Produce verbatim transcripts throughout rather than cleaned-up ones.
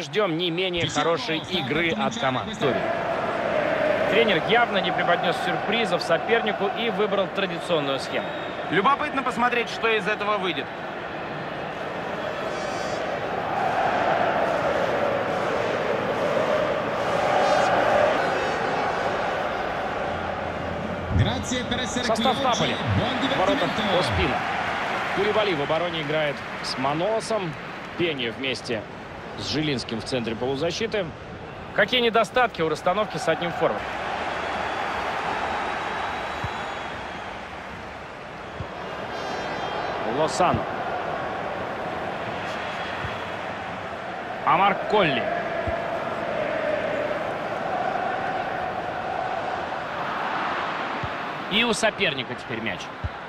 Ждем не менее хорошей игры от команд. Тренер явно не преподнес сюрпризов сопернику и выбрал традиционную схему. Любопытно посмотреть, что из этого выйдет. Состав Наполи. Ворота Оспина. Кулибали в обороне играет с Маносом. Пенья вместе с Жилинским в центре полузащиты. Какие недостатки у расстановки с одним форвардом? Лосано. Амар Колли. И у соперника теперь мяч.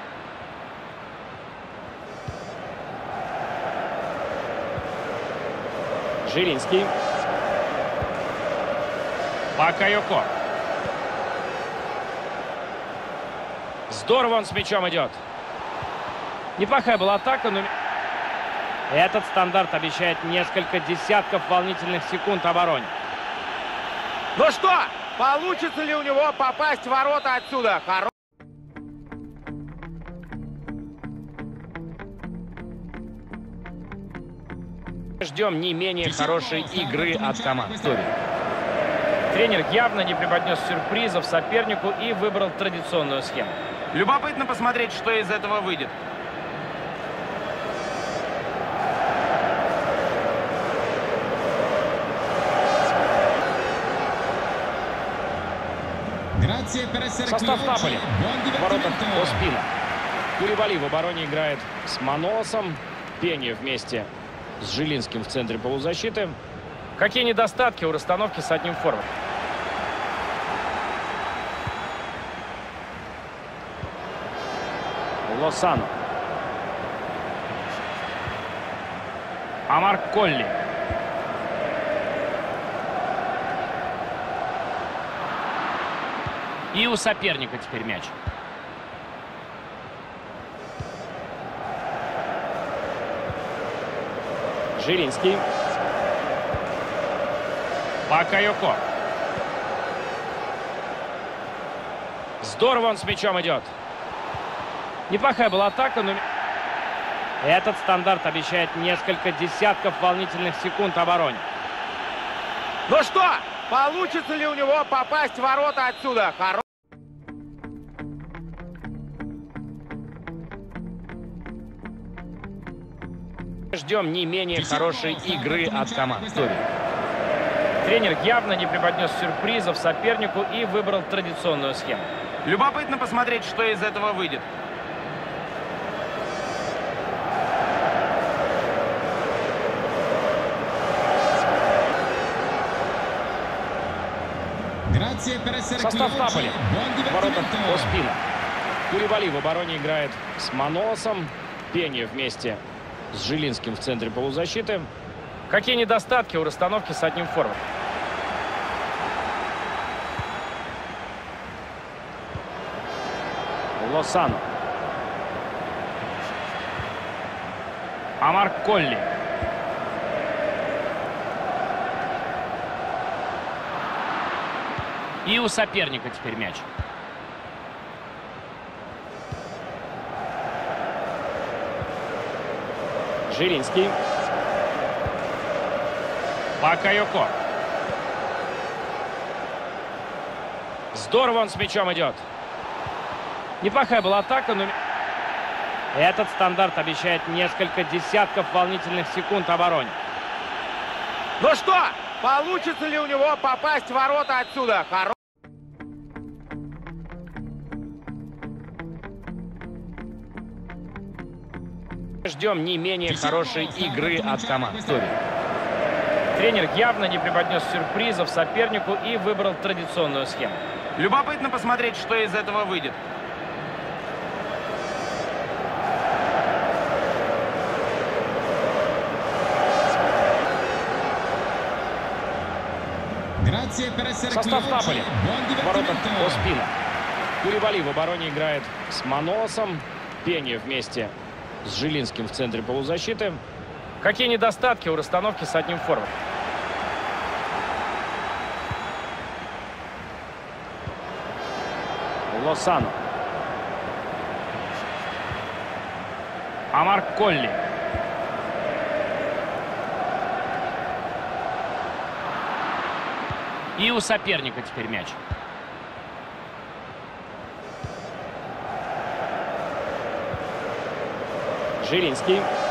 Жилинский. Бакайоко. Здорово он с мячом идет. Неплохая была атака, но этот стандарт обещает несколько десятков волнительных секунд обороне. Ну что, получится ли у него попасть в ворота отсюда? Хоро... Ждем не менее хорошей игры от команд. Тренер явно не преподнес сюрпризов сопернику и выбрал традиционную схему. Любопытно посмотреть, что из этого выйдет. Состав Наполи. Ворота Оспина. Кулибали в обороне играет с Маносом. Пенья вместе с Жилинским в центре полузащиты. Какие недостатки у расстановки с одним форвардом? Лосано. Амар Колли. И у соперника теперь мяч. Жилинский. Бакайоко. Здорово он с мячом идет. Неплохая была атака, но этот стандарт обещает несколько десятков волнительных секунд обороне. Ну что, получится ли у него попасть в ворота отсюда? Хоро... Ждем не менее хорошей игры от команд. Тренер явно не преподнес сюрпризов сопернику и выбрал традиционную схему. Любопытно посмотреть, что из этого выйдет. Состав Наполи. Ворота Оспина. Кулибали в обороне играет с Маносом. Пенья вместе с Жилинским в центре полузащиты. Какие недостатки у расстановки с одним форвардом? Лосано. Амар Колли. И у соперника теперь мяч. Жилинский. Бакайоко. Здорово он с мячом идет. Неплохая была атака, но этот стандарт обещает несколько десятков волнительных секунд обороне. Ну что, получится ли у него попасть в ворота отсюда? Хоро... Ждем не менее хорошей игры от команд. Тренер явно не преподнес сюрпризов сопернику и выбрал традиционную схему. Любопытно посмотреть, что из этого выйдет. Состав Наполи. Ворота Оспина. Кулибали в обороне играет с Маносом. Пенья вместе с Жилинским в центре полузащиты. Какие недостатки у расстановки с одним форвардом? Лосано. Амар Колли. И у соперника теперь мяч. Жилинский.